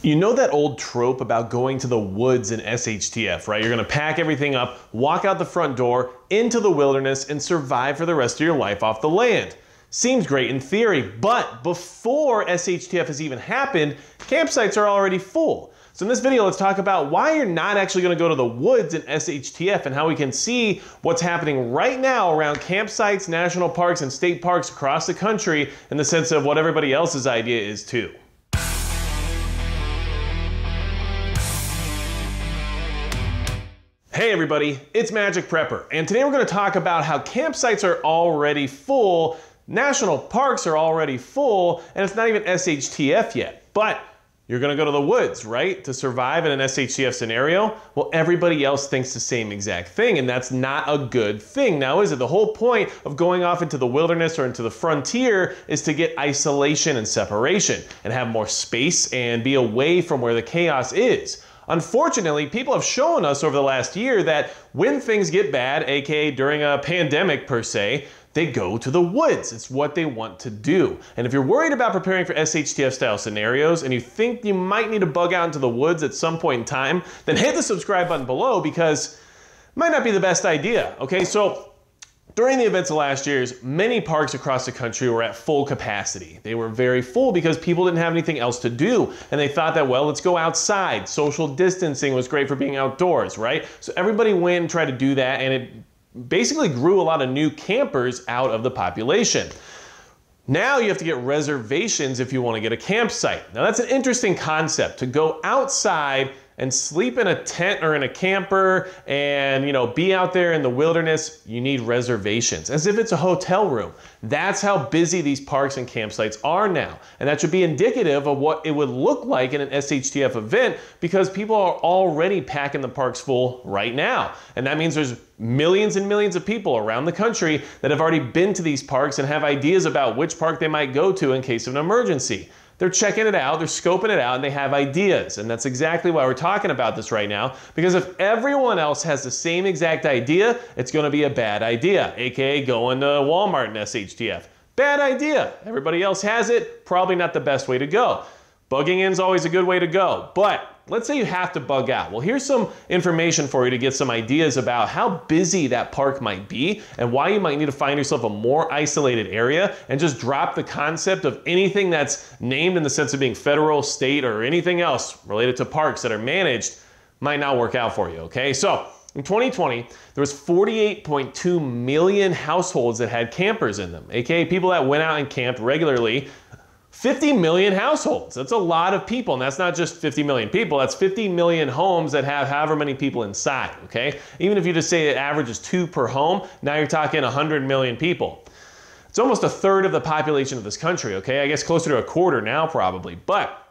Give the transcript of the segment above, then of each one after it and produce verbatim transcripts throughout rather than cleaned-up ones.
You know that old trope about going to the woods in S H T F, right? You're gonna pack everything up, walk out the front door, into the wilderness, and survive for the rest of your life off the land. Seems great in theory, but before S H T F has even happened, campsites are already full. So in this video, let's talk about why you're not actually gonna go to the woods in S H T F and how we can see what's happening right now around campsites, national parks, and state parks across the country in the sense of what everybody else's idea is too. Hey everybody, it's Magic Prepper, and today we're going to talk about how campsites are already full, national parks are already full, and it's not even S H T F yet. But you're going to go to the woods, right, to survive in an S H T F scenario? Well, everybody else thinks the same exact thing, and that's not a good thing. Now, is it? The whole point of going off into the wilderness or into the frontier is to get isolation and separation, and have more space and be away from where the chaos is. Unfortunately, people have shown us over the last year that when things get bad, aka during a pandemic per se, they go to the woods. It's what they want to do. And if you're worried about preparing for S H T F style scenarios and you think you might need to bug out into the woods at some point in time, then hit the subscribe button below because it might not be the best idea. Okay, so during the events of last year's, many parks across the country were at full capacity. They were very full because people didn't have anything else to do. And they thought that, well, let's go outside. Social distancing was great for being outdoors, right? So everybody went and tried to do that, and it basically grew a lot of new campers out of the population. Now you have to get reservations if you want to get a campsite. Now that's an interesting concept, to go outside and sleep in a tent or in a camper and, you know, be out there in the wilderness. You need reservations, as if it's a hotel room. That's how busy these parks and campsites are now. And that should be indicative of what it would look like in an S H T F event, because people are already packing the parks full right now. And that means there's millions and millions of people around the country that have already been to these parks and have ideas about which park they might go to in case of an emergency. They're checking it out, they're scoping it out, and they have ideas. And that's exactly why we're talking about this right now, because if everyone else has the same exact idea, it's gonna be a bad idea, aka going to Walmart in S H T F. Bad idea. Everybody else has it, probably not the best way to go. Bugging in is always a good way to go, but let's say you have to bug out. Well, here's some information for you to get some ideas about how busy that park might be and why you might need to find yourself a more isolated area and just drop the concept of anything that's named in the sense of being federal, state, or anything else related to parks that are managed might not work out for you, okay? So in twenty twenty, there was forty-eight point two million households that had campers in them, aka people that went out and camped regularly. fifty million households. That's a lot of people, and that's not just fifty million people, that's fifty million homes that have however many people inside, okay? Even if you just say the average is two per home, now you're talking one hundred million people. It's almost a third of the population of this country, okay? I guess closer to a quarter now probably, but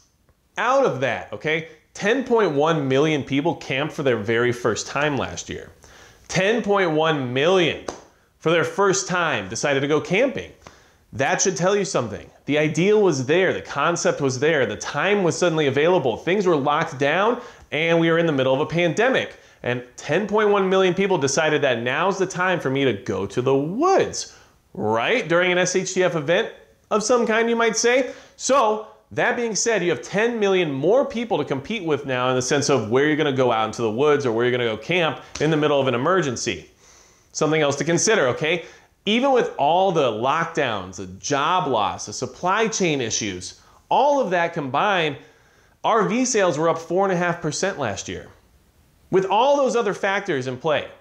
out of that, okay, ten point one million people camped for their very first time last year. ten point one million for their first time decided to go camping. That should tell you something. The idea was there, the concept was there, the time was suddenly available, things were locked down, and we were in the middle of a pandemic. And ten point one million people decided that now's the time for me to go to the woods, right? During an S H T F event of some kind, you might say. So, that being said, you have ten million more people to compete with now in the sense of where you're gonna go out into the woods or where you're gonna go camp in the middle of an emergency. Something else to consider, okay? Even with all the lockdowns, the job loss, the supply chain issues, all of that combined, R V sales were up four point five percent last year. With all those other factors in play,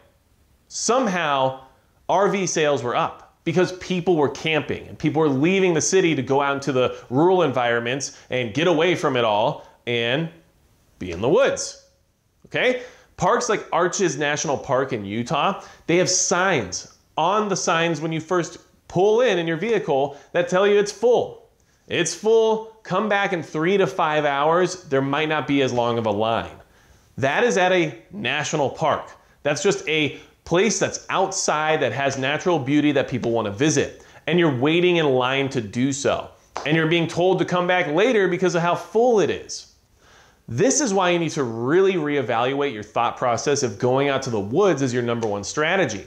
somehow R V sales were up because people were camping and people were leaving the city to go out into the rural environments and get away from it all and be in the woods, okay? Parks like Arches National Park in Utah, they have signs on the signs when you first pull in in your vehicle that tell you it's full. It's full, come back in three to five hours, there might not be as long of a line. That is at a national park. That's just a place that's outside that has natural beauty that people want to visit. And you're waiting in line to do so. And you're being told to come back later because of how full it is. This is why you need to really reevaluate your thought process if going out to the woods is your number one strategy.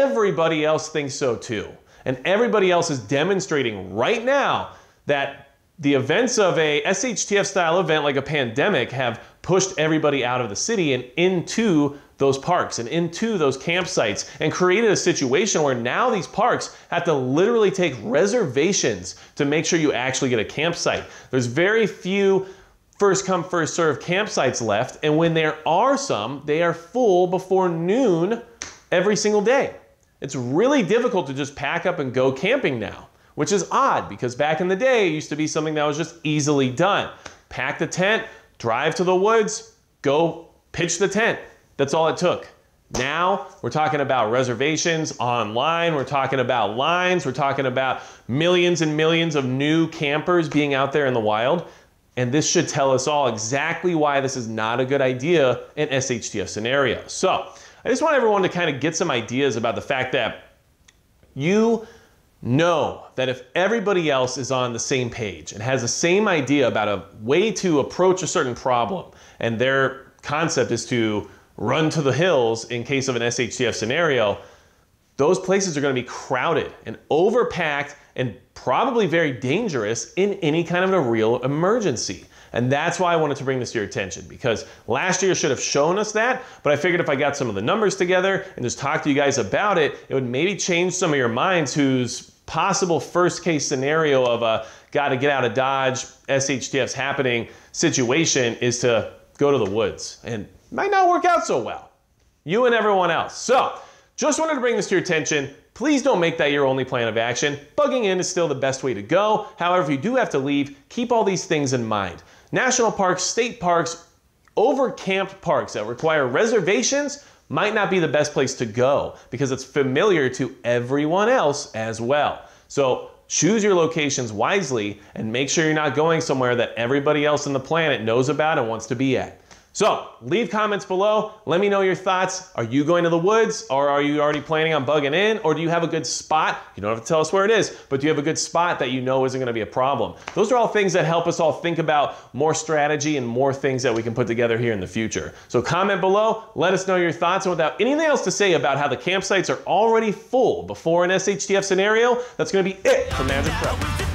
Everybody else thinks so too. And everybody else is demonstrating right now that the events of a S H T F style event like a pandemic have pushed everybody out of the city and into those parks and into those campsites and created a situation where now these parks have to literally take reservations to make sure you actually get a campsite. There's very few first come, first serve campsites left, and when there are some, they are full before noon every single day. It's really difficult to just pack up and go camping now, which is odd because back in the day, it used to be something that was just easily done. Pack the tent, drive to the woods, go pitch the tent. That's all it took. Now we're talking about reservations online, we're talking about lines, we're talking about millions and millions of new campers being out there in the wild. And this should tell us all exactly why this is not a good idea in S H T F scenarios. So I just want everyone to kind of get some ideas about the fact that you know that if everybody else is on the same page and has the same idea about a way to approach a certain problem, and their concept is to run to the hills in case of an S H T F scenario, those places are going to be crowded and overpacked and probably very dangerous in any kind of a real emergency. And that's why I wanted to bring this to your attention, because last year should have shown us that, but I figured if I got some of the numbers together and just talked to you guys about it, it would maybe change some of your minds whose possible first case scenario of a gotta get out of Dodge, S H T F's happening situation is to go to the woods. And it might not work out so well. You and everyone else. So, just wanted to bring this to your attention. Please don't make that your only plan of action. Bugging in is still the best way to go. However, if you do have to leave, keep all these things in mind. National parks, state parks, over-camped parks that require reservations might not be the best place to go because it's familiar to everyone else as well. So choose your locations wisely and make sure you're not going somewhere that everybody else on the planet knows about and wants to be at. So leave comments below. Let me know your thoughts. Are you going to the woods, or are you already planning on bugging in, or do you have a good spot? You don't have to tell us where it is, but do you have a good spot that you know isn't going to be a problem? Those are all things that help us all think about more strategy and more things that we can put together here in the future. So comment below, let us know your thoughts, and without anything else to say about how the campsites are already full before an S H T F scenario, that's going to be it for Magic Prep.